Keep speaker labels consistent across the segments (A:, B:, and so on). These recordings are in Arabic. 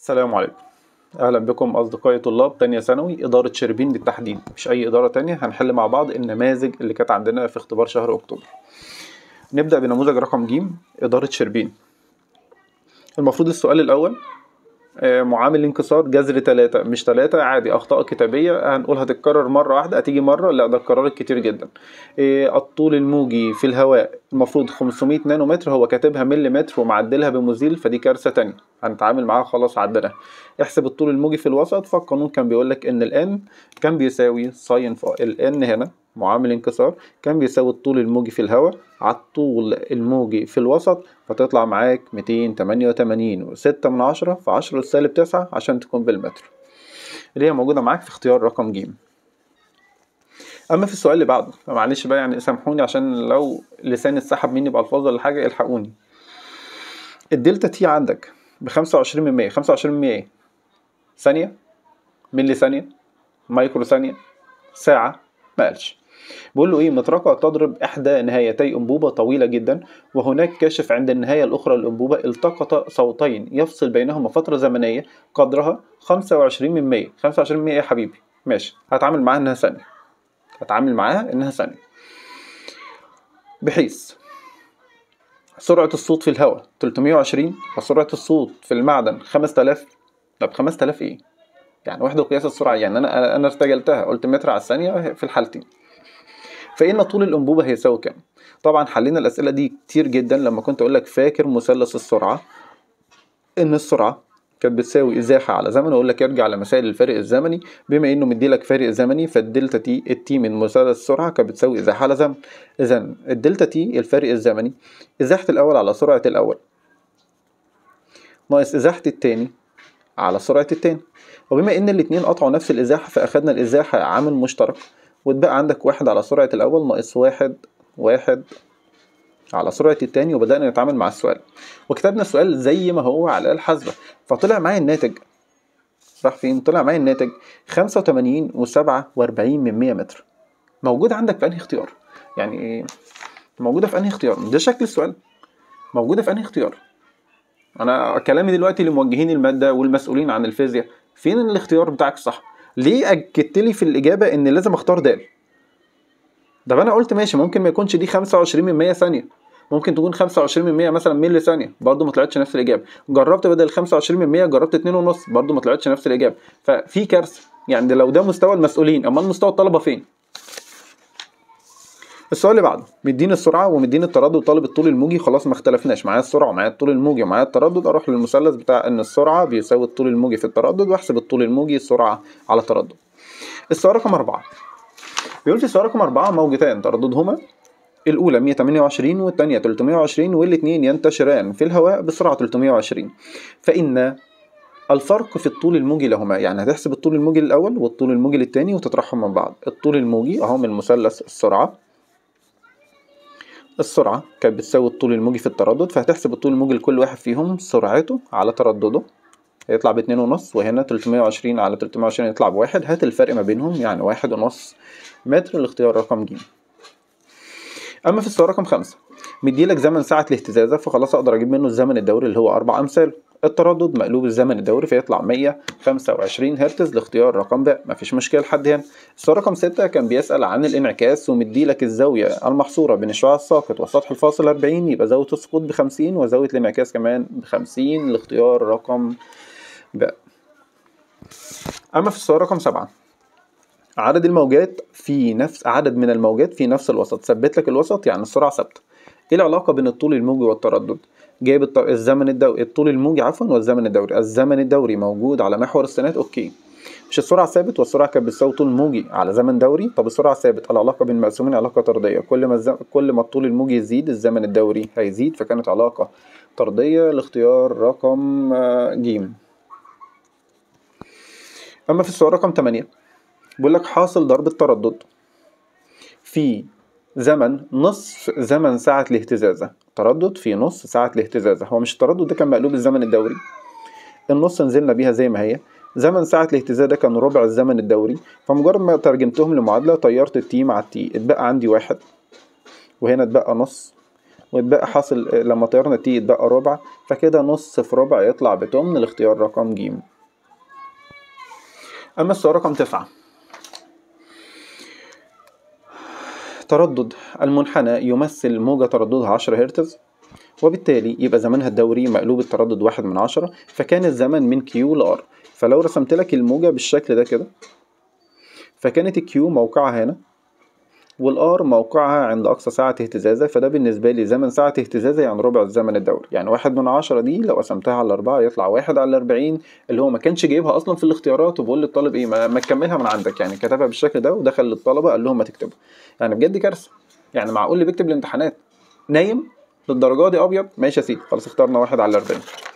A: السلام عليكم. أهلا بكم أصدقائي طلاب تانية ثانوي إدارة شربين بالتحديد، مش أي إدارة تانية. هنحل مع بعض النماذج اللي كانت عندنا في اختبار شهر أكتوبر. نبدأ بنموذج رقم ج إدارة شربين. المفروض السؤال الأول معامل الانكسار جذر 3 مش 3 عادي، أخطاء كتابية هنقول هتتكرر مرة واحدة، هتيجي مرة لا ده اتكررت كتير جدا. الطول الموجي في الهواء المفروض 500 نانومتر، هو كاتبها مليمتر ومعدلها بمزيل، فدي كارثة تانية هنتعامل معاها خلاص عدناها. احسب الطول الموجي في الوسط، فالقانون كان بيقولك ان الان كان بيساوي ساين الان هنا معامل انكسار كان بيساوي الطول الموجي في الهواء على الطول الموجي في الوسط، فتطلع معاك 288.6 في 10⁻⁹ عشان تكون بالمتر، اللي هي موجودة معاك في اختيار رقم ج. اما في السؤال اللي بعده فمعلش بقى يعني سامحوني عشان لو لساني اتسحب مني بألفاظ ولا حاجة الحقوني. الدلتا تي عندك ب25 من 100، 25 من 100 ايه؟ ثانية، ملي ثانية، مايكرو ثانية، ساعة، ما قالش. بيقول له ايه؟ مطرقة تضرب احدى نهايتي انبوبة طويلة جدا، وهناك كاشف عند النهاية الاخرى للانبوبة، التقط صوتين يفصل بينهما فترة زمنية قدرها 25 من 100. 25 من 100 يا حبيبي، ماشي، هتعامل معاها انها ثانية، هتعامل معاها انها ثانية، بحيث سرعة الصوت في الهواء 320 وسرعة الصوت في المعدن 5000. طب 5000 ايه؟ يعني وحدة قياس السرعة، يعني انا ارتجلتها قلت متر على الثانية في الحالتين. فإن طول الأنبوبة هيساوي كام؟ طبعا حلينا الأسئلة دي كتير جدا لما كنت أقول لك فاكر مثلث السرعة، إن السرعة كانت بتساوي إزاحة على زمن، وأقول لك ارجع لمسائل الفارق الزمني، بما إنه مديلك فارق زمني فالدلتا تي التي من مثلث السرعة كانت بتساوي إزاحة على زمن. إذا الدلتا تي الفارق الزمني إزاحة الأول على سرعة الأول ناقص إزاحة التاني على سرعة التاني، وبما إن الاتنين قطعوا نفس الإزاحة فأخدنا الإزاحة عامل مشترك، واتبقى عندك 1 على سرعة الأول ناقص 1 على سرعة التاني، وبدأنا نتعامل مع السؤال وكتبنا السؤال زي ما هو على الحاسبة. فطلع معايا الناتج راح فين؟ طلع معايا الناتج 85.47 متر. موجودة عندك في أنهي اختيار؟ يعني موجودة في أنهي اختيار؟ ده شكل السؤال، موجودة في أنهي اختيار؟ أنا كلامي دلوقتي لموجهين المادة والمسؤولين عن الفيزياء، فين الاختيار بتاعك صح؟ ليه أكدت لي في الإجابة إن لازم أختار د؟ ده أنا قلت ماشي، ممكن ما يكونش دي 25 من 100 ثانية، ممكن تكون 25 من 100 مثلا ملي ثانية، برضه ما طلعتش نفس الإجابة. جربت بدل 25 من 100 جربت 2.5، برضه ما طلعتش نفس الإجابة. ففي كارثة، يعني لو ده مستوى المسؤولين، أما مستوى الطلبة فين؟ السؤال اللي بعده مديني السرعة ومديني التردد وطالب الطول الموجي، خلاص ما اختلفناش، معايا السرعة ومعايا الطول الموجي ومعايا التردد، أروح للمثلث بتاع إن السرعة بيساوي الطول الموجي في التردد، وأحسب الطول الموجي السرعة على تردد. السؤال رقم 4 بيقول في السؤال رقم 4 موجتان ترددهما الأولى 128 والثانية 320 والاثنين ينتشران في الهواء بسرعة 320، فإن الفرق في الطول الموجي لهما، يعني هتحسب الطول الموجي للأول والطول الموجي للثاني وتطرحهم من بعض. الطول الموجي أهو من مثلث السرعة كانت بتساوي الطول الموجي في التردد، فهتحسب الطول الموجي لكل واحد فيهم سرعته على تردده، هيطلع ب2.5، وهنا 320 على 320 يطلع ب1، هات الفرق ما بينهم يعني 1.5 متر، الاختيار رقم ج. أما في السؤال رقم 5 مديلك زمن ساعة الاهتزازة، فخلاص أقدر أجيب منه الزمن الدوري اللي هو 4 أمثال، التردد مقلوب الزمن الدوري فيطلع 125 هرتز، الاختيار رقم ب، مفيش مشكلة لحد هنا. السؤال رقم 6 كان بيسأل عن الانعكاس ومديلك الزاوية المحصورة بين الشعاع الساقط والسطح الفاصل 40، يبقى زاوية السقوط ب50 وزاوية الانعكاس كمان ب50، الاختيار رقم ب. أما في السؤال رقم 7 عدد من الموجات في نفس الوسط، ثبت لك الوسط يعني السرعة ثابتة. ايه العلاقة بين الطول الموجي والتردد؟ جايب الزمن الدوري، الطول الموجي عفوا والزمن الدوري. الزمن الدوري موجود على محور السينات، اوكي. مش السرعة ثابت والسرعة كانت بتساوي طول موجي على زمن دوري؟ طب السرعة ثابت، العلاقة بين المقسومين علاقة طردية، كل ما الطول الموجي يزيد الزمن الدوري هيزيد، فكانت علاقة طردية، الاختيار رقم ج. أما في السؤال رقم 8 بيقول لك حاصل ضرب التردد في زمن نصف زمن ساعة الاهتزازة، تردد في نص ساعة الاهتزازة. هو مش التردد ده كان مقلوب الزمن الدوري؟ النص نزلنا بيها زي ما هي، زمن ساعة الاهتزازة ده كان ربع الزمن الدوري، فمجرد ما ترجمتهم لمعادلة طيرت التي مع التي، اتبقى عندي 1 وهنا اتبقى نص، ويتبقى حاصل لما طيرنا تي يتبقى ربع، فكده نص في ربع يطلع بتمن. الاختيار رقم ج. أما السؤال رقم 9، تردد المنحنى يمثل موجة ترددها 10 هرتز، وبالتالي يبقى زمنها الدوري مقلوب التردد 1/10، فكان الزمن من كيو لآر. فلو رسمت لك الموجة بالشكل ده كده، فكانت الكيو موقعها هنا والآر موقعها عند أقصى ساعة اهتزازة، فده بالنسبة لي زمن ساعة اهتزازة يعني ربع الزمن الدوري. يعني 1/10 دي لو قسمتها على 4 يطلع 1/40، اللي هو ما كانش جايبها أصلا في الاختيارات، وبقول للطالب إيه ما تكملها من عندك. يعني كتبها بالشكل ده ودخل للطلبة قال لهم ما تكتبوا. يعني بجد كارثة. يعني معقول اللي بيكتب الامتحانات نايم للدرجة دي؟ أبيض. ماشي يا سيدي، خلاص اخترنا 1/40.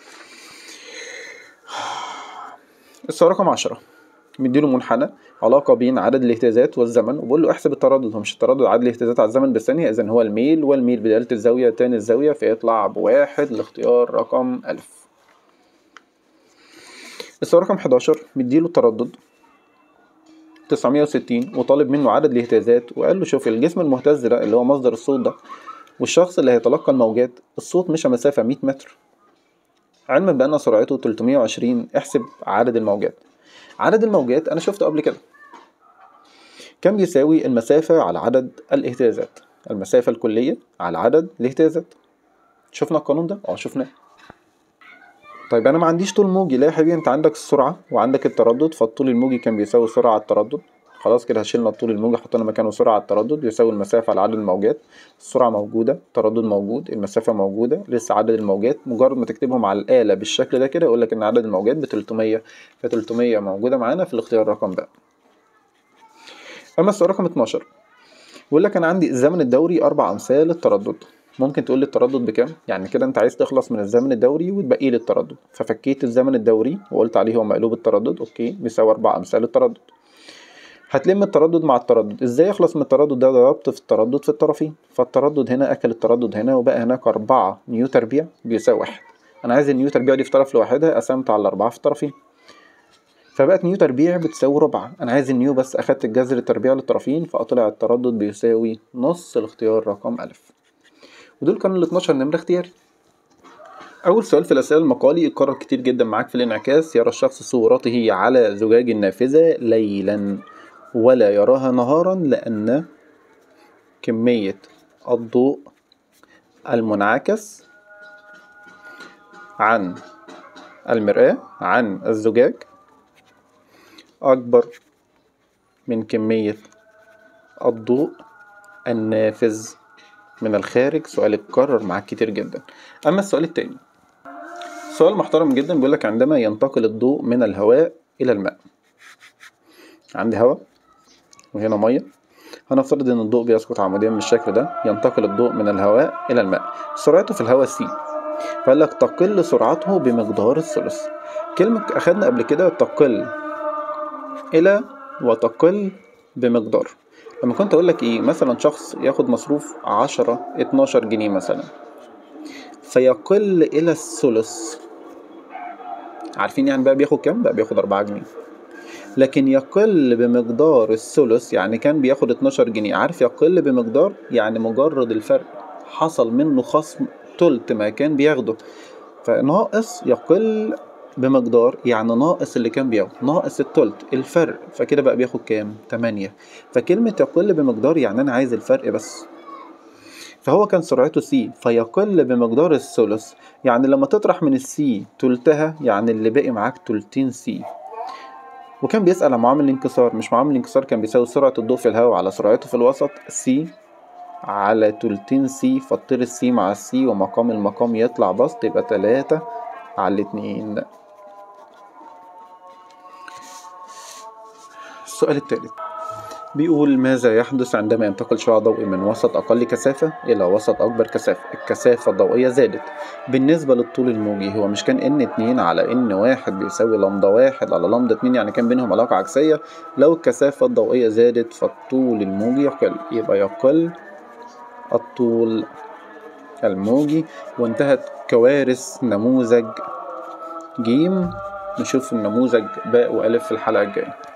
A: السؤال رقم 10، مديله منحنى علاقة بين عدد الاهتزازات والزمن، وبقول له احسب التردد. هو مش التردد عدد الاهتزازات على الزمن بالثانية، إذن هو الميل، والميل بدالة الزاوية تاني الزاوية، فيطلع بواحد. الاختيار رقم ألف. السؤال رقم 11، مديله التردد 960 وطالب منه عدد الاهتزازات، وقال له شوف الجسم المهتز ده اللي هو مصدر الصوت ده، والشخص اللي هيتلقى الموجات، الصوت مشى مسافة 100 متر، علما بأن سرعته 320. احسب عدد الموجات. عدد الموجات أنا شفته قبل كده كان بيساوي المسافة على عدد الاهتزازات، المسافة الكلية على عدد الاهتزازات. شفنا القانون ده؟ شفناه. طيب أنا ما عنديش طول موجي. لا يا حبيبي، أنت عندك السرعة وعندك التردد، فالطول الموجي كان بيساوي سرعة على التردد. خلاص كده شلنا الطول الموجي حطينا مكانه سرعة على التردد يساوي المسافة على عدد الموجات. السرعة موجودة، التردد موجود، المسافة موجودة، لسه عدد الموجات. مجرد ما تكتبهم على الآلة بالشكل ده كده يقول لك إن عدد الموجات ب 300، ف 300 موجودة معانا في الاختيار رقم ب. أما السؤال رقم 12، بيقول لك أنا عندي الزمن الدوري 4 أمثال التردد. ممكن تقول لي التردد بكام؟ يعني كده أنت عايز تخلص من الزمن الدوري وتبقي لي التردد، ففكيت الزمن الدوري وقلت عليه هو مقلوب التردد. أوكي، بيساوي 4 أمثال التردد. هتلم التردد مع التردد. إزاي أخلص من التردد ده؟ ضربت في التردد في الطرفين، فالتردد هنا أكل التردد هنا، وبقى هناك 4 نيو تربيع بيساوي 1. أنا عايز النيو تربيع دي في طرف لوحدها، قسمت على 4 في الطرفين، فبقت نيو تربيع بتساوي ربع. انا عايز النيو بس، اخدت الجذر التربيع للطرفين، فطلع التردد بيساوي نص. الاختيار رقم ألف. ودول كانوا ال 12 نمرة اختياري. اول سؤال في الاسئله المقالي يتكرر كتير جدا معاك في الانعكاس: يرى الشخص صورته على زجاج النافذه ليلا ولا يراها نهارا لان كميه الضوء المنعكس عن المرآة عن الزجاج أكبر من كمية الضوء النافذ من الخارج. سؤال اتكرر معاك كتير جدا. أما السؤال التاني سؤال محترم جدا، بيقولك عندما ينتقل الضوء من الهواء إلى الماء. عندي هواء وهنا مية، هنفترض إن الضوء بيسقط عموديا بالشكل ده. ينتقل الضوء من الهواء إلى الماء، سرعته في الهواء سي، فقال لك تقل سرعته بمقدار الثلث. كلمة أخدنا قبل كده تقل إلى وتقل بمقدار. لما كنت أقول لك إيه مثلا شخص ياخد مصروف 10-12 جنيه مثلا، فيقل إلى الثلث، عارفين يعني بقى بياخد كام؟ بقى بياخد 4 جنيه. لكن يقل بمقدار الثلث يعني كان بياخد 12 جنيه. عارف يقل بمقدار يعني مجرد الفرق حصل منه خصم تلت ما كان بياخده، فناقص يقل بمقدار يعني ناقص اللي كان بياخده، ناقص التلت الفرق، فكده بقى بياخد كام؟ 8. فكلمة يقل بمقدار يعني أنا عايز الفرق بس. فهو كان سرعته سي، فيقل بمقدار الثلث يعني لما تطرح من السي تلتها يعني اللي باقي معاك تلتين سي. وكان بيسأل عن معامل الانكسار، مش معامل الانكسار كان بيساوي سرعة الضوء في الهواء على سرعته في الوسط سي على تلتين سي، فاطير السي مع السي ومقام المقام يطلع بسط، يبقى 3/2. السؤال الثالث بيقول ماذا يحدث عندما ينتقل شعاع ضوئي من وسط أقل كثافة إلى وسط أكبر كثافة؟ الكثافة الضوئية زادت بالنسبة للطول الموجي. هو مش كان N2 على N1 بيساوي لمدة 1 على لمدة 2، يعني كان بينهم علاقة عكسية. لو الكثافة الضوئية زادت فالطول الموجي يقل، يبقى يقل الطول الموجي. وانتهت كوارث نموذج ج. نشوف النموذج باء وألف في الحلقة الجاية.